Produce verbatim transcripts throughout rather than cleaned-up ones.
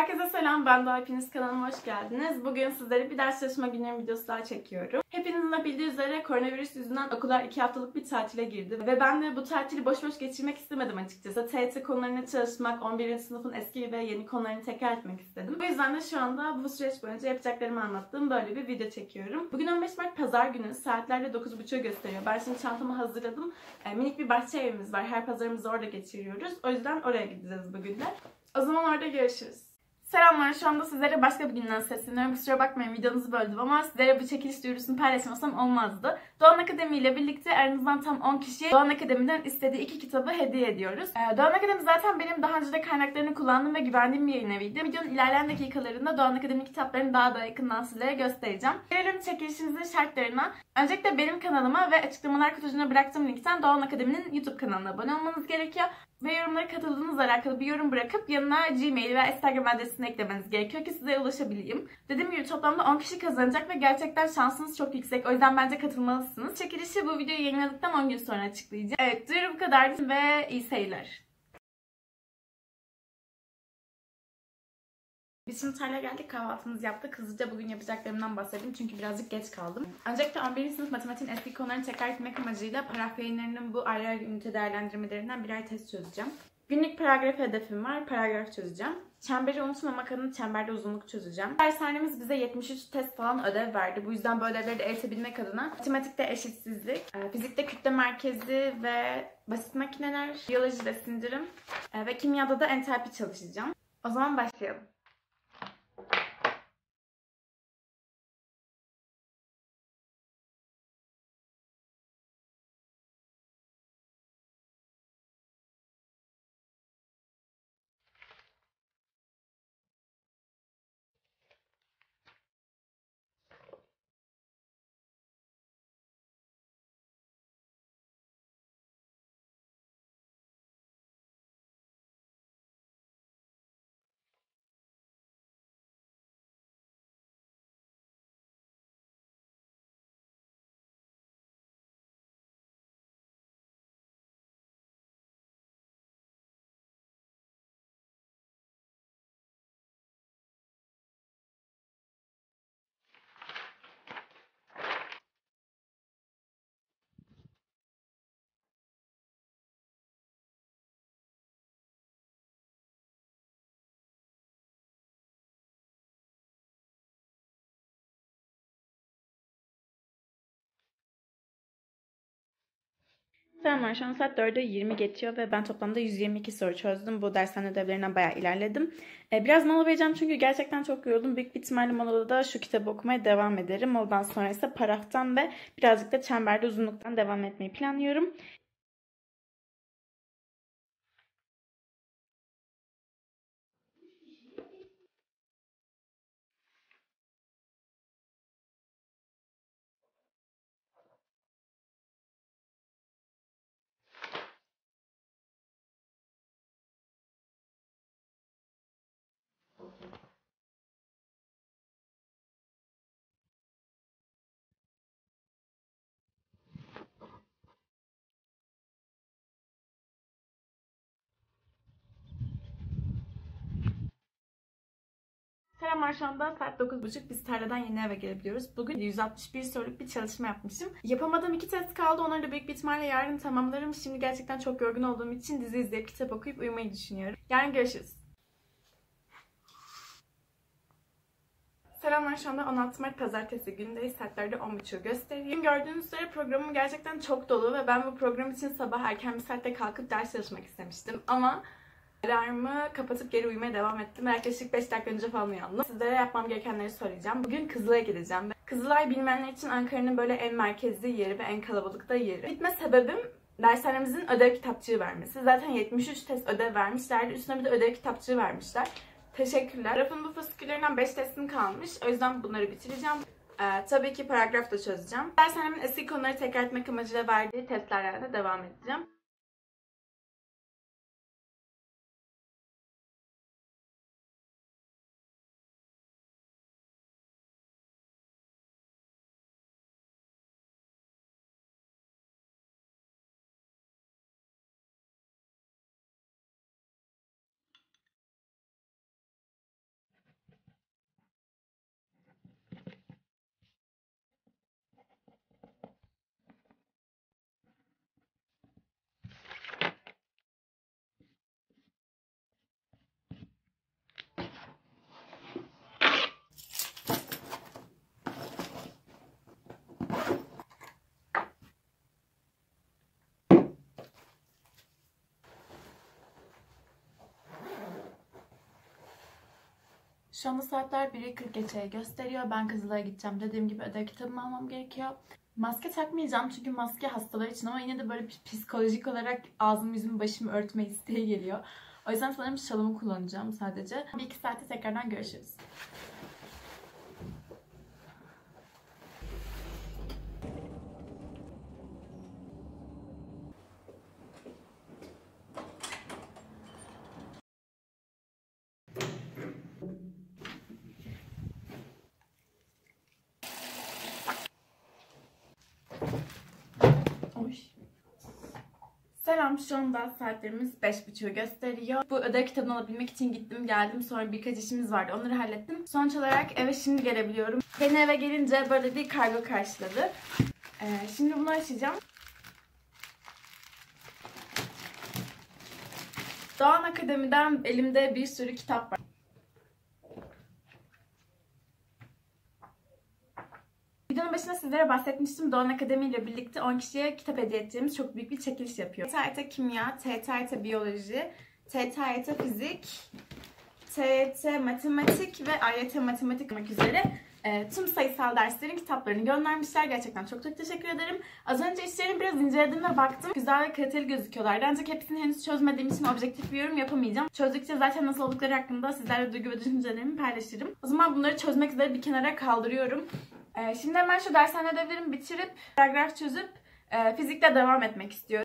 Herkese selam, ben Doğa. Hepiniz kanalıma hoş geldiniz. Bugün sizlere bir ders çalışma günlüğü videosu daha çekiyorum. Hepinizin de bildiği üzere koronavirüs yüzünden okullar iki haftalık bir tatile girdi. Ve ben de bu tatili boş boş geçirmek istemedim açıkçası. T Y T konularını çalışmak, on birinci sınıfın eski ve yeni konularını tekrar etmek istedim. Bu yüzden de şu anda bu süreç boyunca yapacaklarımı anlattığım böyle bir video çekiyorum. Bugün on beş Mart Pazar günü, saatlerle dokuz buçuğu gösteriyor. Ben şimdi çantamı hazırladım. E, minik bir bahçe evimiz var. Her pazarımızı orada geçiriyoruz. O yüzden oraya gideceğiz bugün de. O zaman orada görüşürüz. Selamlar, şu anda sizlere başka bir günden sesleniyorum. Kusura bakmayın, videonuzu böldüm ama sizlere bu çekiliş duyurusunu paylaşmasam olmazdı. Doğan Akademi ile birlikte aranızdan tam on kişiye Doğan Akademi'den istediği iki kitabı hediye ediyoruz. Ee, Doğan Akademi zaten benim daha önce de kaynaklarını kullandığım ve güvendiğim bir yayın eviydi. Videonun ilerleyen dakikalarında Doğan Akademi kitaplarını daha da yakından sizlere göstereceğim. Gelelim çekilişimizin şartlarına. Öncelikle benim kanalıma ve açıklamalar kutusuna bıraktığım linkten Doğan Akademi'nin YouTube kanalına abone olmanız gerekiyor. Ve yorumlara katıldığınızla alakalı bir yorum bırakıp yanına Gmail ve Instagram adresini eklemeniz gerekiyor ki size ulaşabileyim. Dediğim gibi toplamda on kişi kazanacak ve gerçekten şansınız çok yüksek. O yüzden bence katılmalısınız. Çekilişi bu videoyu yayınladıktan on gün sonra açıklayacağım. Evet, duyuru bu kadardı ve iyi seyirler. Biz şimdi Tarla'ya geldik, kahvaltımızı yaptık. Hızlıca bugün yapacaklarımdan bahsedeyim çünkü birazcık geç kaldım. Öncelikle on birinci sınıf matematiğin eski konularını tekrar etmek amacıyla paragraf yayınlarının bu ayrı ayrı ünite değerlendirmelerinden birer test çözeceğim. Günlük paragraf hedefim var, paragraf çözeceğim. Çemberi unutmamak adına çemberde uzunluk çözeceğim. Dershanemiz bize yetmiş üç test falan ödev verdi. Bu yüzden bu ödevleri de eritebilmek adına matematikte eşitsizlik, fizikte kütle merkezi ve basit makineler, biyolojide sindirim ve kimyada da entalpi çalışacağım. O zaman başlayalım. Selamlar, şu an saat dörde yirmi geçiyor ve ben toplamda yüz yirmi iki soru çözdüm. Bu dershane ödevlerinden bayağı ilerledim. Ee, biraz mola vereceğim çünkü gerçekten çok yoruldum. Büyük bir ihtimalle molada da şu kitabı okumaya devam ederim. Moladan sonra ise paragraftan ve birazcık da çemberde uzunluktan devam etmeyi planlıyorum. Selamlar, şu anda saat dokuz buçuk. Biz tarladan yeni eve gelebiliyoruz. Bugün yüz altmış bir soruluk bir çalışma yapmışım. Yapamadığım iki test kaldı. Onları da büyük bir ihtimalle yarın tamamlarım. Şimdi gerçekten çok yorgun olduğum için dizi izleyip kitap okuyup uyumayı düşünüyorum. Yarın görüşürüz. Selamlar, şu anda on altı Mart Pazartesi gündeyiz. Saatlerde on buçuğu gösteriyor. Gördüğünüz üzere programım gerçekten çok dolu ve ben bu program için sabah erken bir saatte kalkıp ders çalışmak istemiştim. Ama alarmı kapatıp geri uyumaya devam ettim. Yaklaşık beş dakika önce falan uyandım. Sizlere yapmam gerekenleri söyleyeceğim. Bugün Kızılay'a gideceğim. Kızılay bilmeyenler için Ankara'nın böyle en merkezli yeri ve en kalabalık da yeri. Gitme sebebim dershanemizin ödev kitapçığı vermesi. Zaten yetmiş üç test ödev vermişlerdi. Üstüne bir de ödev kitapçığı vermişler. Teşekkürler. Paragrafın bu fasiküllerinden beş testim kalmış. O yüzden bunları bitireceğim. Ee, tabii ki paragraf da çözeceğim. Dershanemin eski konuları tekrar etmek amacıyla verdiği testlerle de devam edeceğim. Şu anda saatler biri kırk geçeye gösteriyor. Ben Kızılay'a gideceğim. Dediğim gibi ödev kitabımı almam gerekiyor. Maske takmayacağım çünkü maske hastalar için ama yine de böyle psikolojik olarak ağzımı yüzümü başımı örtme isteği geliyor. O yüzden sanırım şalımı kullanacağım sadece. Bir iki saate tekrardan görüşürüz. Oy. Selam, şu anda saatlerimiz beş buçuğu gösteriyor. Bu ödev kitabını alabilmek için gittim geldim. Sonra birkaç işimiz vardı, onları hallettim. Sonuç olarak eve şimdi gelebiliyorum. Beni eve gelince böyle bir kargo karşıladı. Ee, şimdi bunu açacağım. Doğan Akademi'den elimde bir sürü kitap var. Videonun başında sizlere bahsetmiştim. Doğan Akademi ile birlikte on kişiye kitap hediye edeceğimiz çok büyük bir çekiliş yapıyor. T T R T Kimya, T T R T Biyoloji, T T R T Fizik, T T Matematik ve A Y T Matematik olmak üzere e, tüm sayısal derslerin kitaplarını göndermişler. Gerçekten çok çok teşekkür ederim. Az önce işlerini biraz inceledim ve baktım. Güzel ve kaliteli gözüküyorlardı. Ancak hepsini henüz çözmediğim için objektif bir yorum yapamayacağım. Çözdükçe zaten nasıl oldukları hakkında sizlerle duygu ve düşüncelerimi paylaşırım. O zaman bunları çözmek üzere bir kenara kaldırıyorum. Ee, şimdi hemen şu dershane ödevlerimi bitirip, paragraf çözüp e, fizikle devam etmek istiyorum.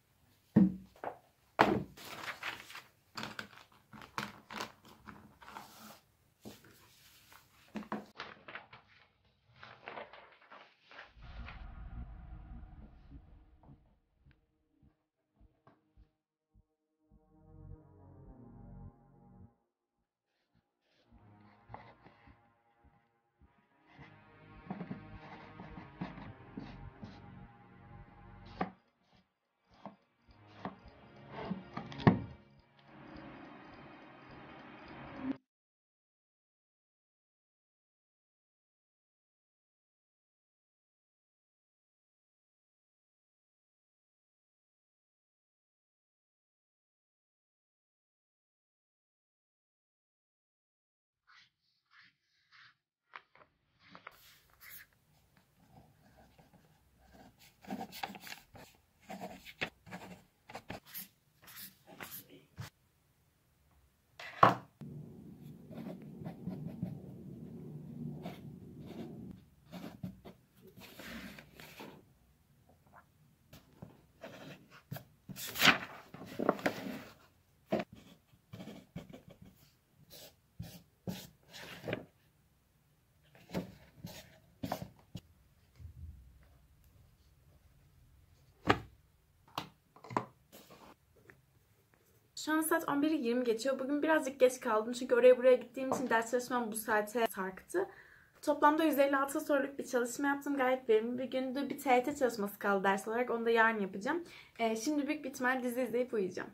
Şu an saat on biri yirmi geçiyor. Bugün birazcık geç kaldım çünkü oraya buraya gittiğim için ders çalışmam bu saate sarktı. Toplamda yüz elli altı soruluk bir çalışma yaptım. Gayet verimli bir gündü. Bir T Y T çalışması kaldı ders olarak. Onu da yarın yapacağım. Ee, şimdi büyük bir ihtimal dizi izleyip uyuyacağım.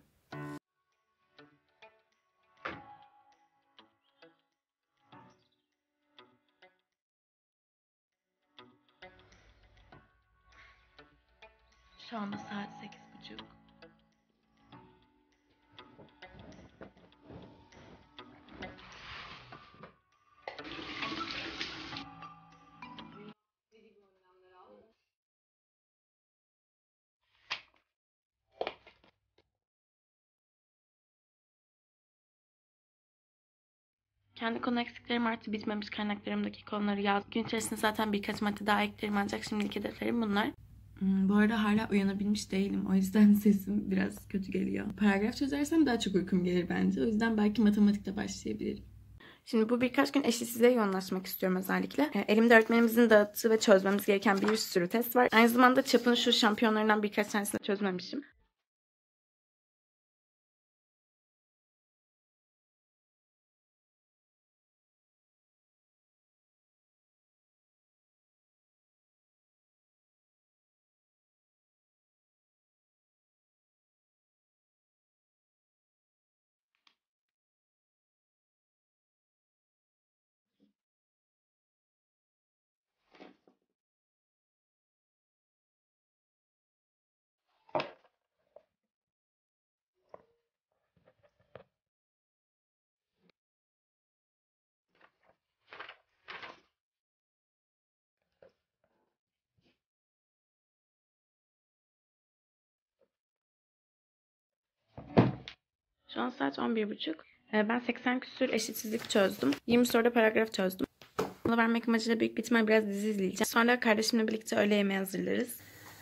Şu anda saat sekiz buçuk. Kendi konu eksiklerim artı bitmemiş kaynaklarımdaki konuları yaz. Gün içerisinde zaten birkaç madde daha eklerim ancak şimdiki hedeflerim bunlar. Hmm, bu arada hala uyanabilmiş değilim. O yüzden sesim biraz kötü geliyor. Paragraf çözersem daha çok uykum gelir bence. O yüzden belki matematikle başlayabilirim. Şimdi bu birkaç gün eşitsizliğe yoğunlaşmak istiyorum özellikle. Elimde öğretmenimizin dağıttığı ve çözmemiz gereken bir sürü test var. Aynı zamanda çapın şu şampiyonlarından birkaç tanesini çözmemişim. Şu an saat on bir buçuk. Ben seksen küsür eşitsizlik çözdüm. yirmi soruda paragraf çözdüm. Mola vermek amacıyla büyük bir ihtimal biraz dizi izleyeceğim. Sonra kardeşimle birlikte öğle yemeği hazırlarız.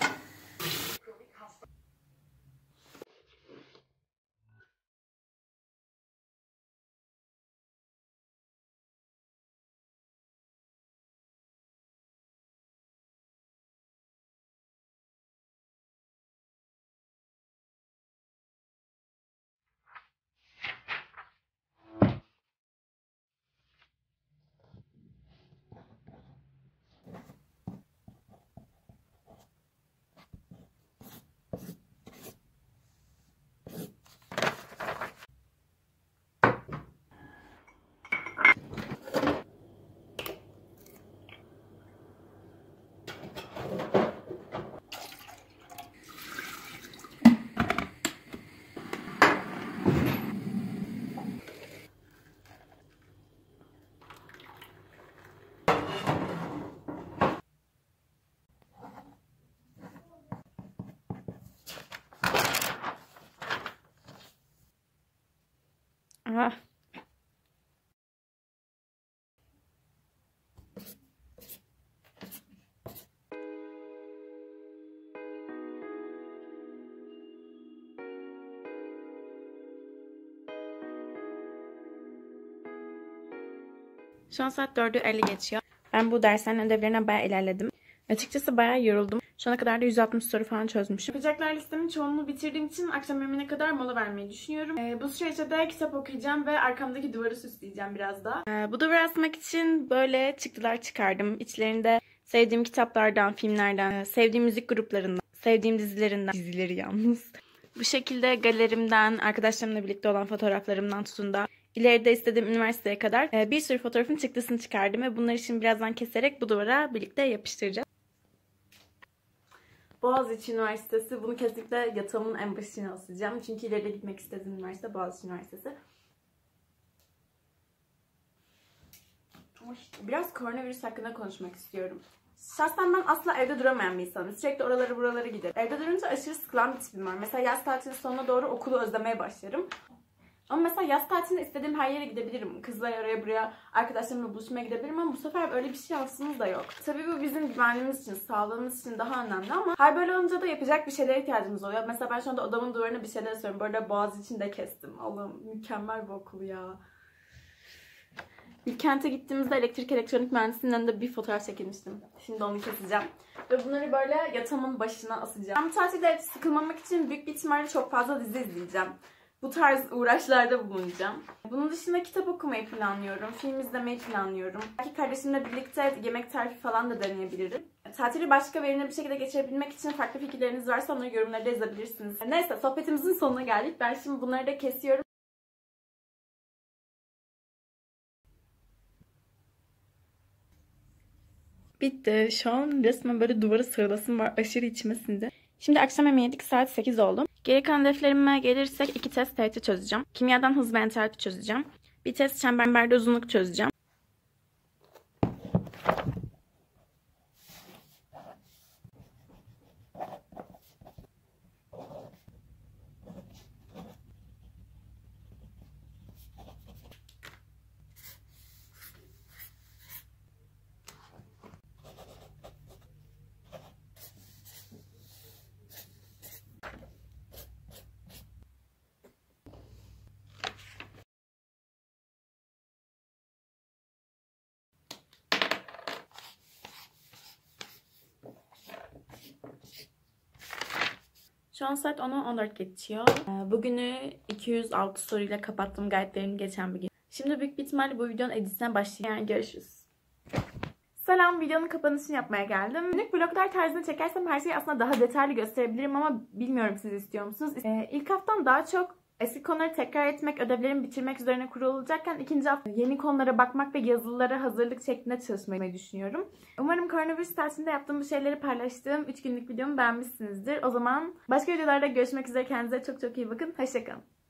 Ah. Şu an saat dördü elli geçiyor. Ben bu derslerin ödevlerine bayağı ilerledim. Açıkçası bayağı yoruldum. Şu ana kadar da yüz altmış soru falan çözmüşüm. Yapacaklar listemin çoğunluğu bitirdiğim için akşam yemeğine kadar mola vermeyi düşünüyorum. Ee, bu süreçte de kitap okuyacağım ve arkamdaki duvarı süsleyeceğim biraz da. Ee, bu duvarı asmak için böyle çıktılar çıkardım. İçlerinde sevdiğim kitaplardan, filmlerden, sevdiğim müzik gruplarından, sevdiğim dizilerinden, dizileri yalnız. Bu şekilde galerimden, arkadaşlarımla birlikte olan fotoğraflarımdan tutun da İleride istediğim üniversiteye kadar bir sürü fotoğrafın çıktısını çıkardım ve bunları şimdi birazdan keserek bu duvara birlikte yapıştıracağım. Boğaziçi Üniversitesi. Bunu kesinlikle yatağımın en başına asacağım. Çünkü ileride gitmek istediğim üniversite Boğaziçi Üniversitesi. Biraz koronavirüs hakkında konuşmak istiyorum. Şahsen ben asla evde duramayan bir insanım. Sürekli oralara buralara giderim. Evde durunca aşırı sıkılan bir tipim var. Mesela yaz tatilinin sonuna doğru okulu özlemeye başlarım. Ama mesela yaz tatilinde istediğim her yere gidebilirim. Kızlar oraya buraya arkadaşlarımla buluşmaya gidebilirim ama bu sefer öyle bir şansımız da yok. Tabii bu bizim güvenliğimiz için, sağlığımız için daha önemli ama her böyle olunca da yapacak bir şeylere ihtiyacımız oluyor. Mesela ben şu anda odamın duvarına bir şeyler asıyorum. Böyle Boğaziçi'ni de kestim. Allah'ım mükemmel bir okul ya. Bilkent'e gittiğimizde elektrik elektronik mühendisliğinin önünde bir fotoğraf çekilmiştim. Şimdi onu keseceğim. Ve bunları böyle yatağımın başına asacağım. Ben bu tatilde sıkılmamak için büyük bir ihtimalle çok fazla dizi izleyeceğim. Bu tarz uğraşlarda bulunacağım. Bunun dışında kitap okumayı planlıyorum. Film izlemeyi planlıyorum. Belki kardeşimle birlikte yemek tarifi falan da deneyebilirim. Tatili başka verimli bir şekilde geçirebilmek için farklı fikirleriniz varsa onları yorumlarda yazabilirsiniz. Neyse sohbetimizin sonuna geldik. Ben şimdi bunları da kesiyorum. Bitti. Şu an resmen böyle duvara sarılasım var. Aşırı içime sindi. Şimdi akşam yemeği yedik. Saat sekiz oldu. Geri kalan defterime gelirsek iki test T R T çözeceğim. Kimyadan hız ve entalpi çözeceğim. Bir test çemberde uzunluk çözeceğim. Şu an saat onu on dört geçiyor. Bugünü iki yüz altı soruyla kapattım. Gayet verimli geçen bir gün. Şimdi büyük bir ihtimalle bu videonun editine başlayacağım. Yani görüşürüz. Selam, videonun kapanışını yapmaya geldim. Günlük vloglar tarzını çekersem her şeyi aslında daha detaylı gösterebilirim ama bilmiyorum siz istiyor musunuz? Ee, ilk haftam daha çok eski konuları tekrar etmek, ödevlerimi bitirmek üzerine kurulacakken ikinci hafta yeni konulara bakmak ve yazılılara hazırlık şeklinde çalışmayı düşünüyorum. Umarım koronavirüs tatilinde yaptığım bu şeyleri paylaştığım üç günlük videomu beğenmişsinizdir. O zaman başka videolarda görüşmek üzere. Kendinize çok çok iyi bakın. Hoşça kalın.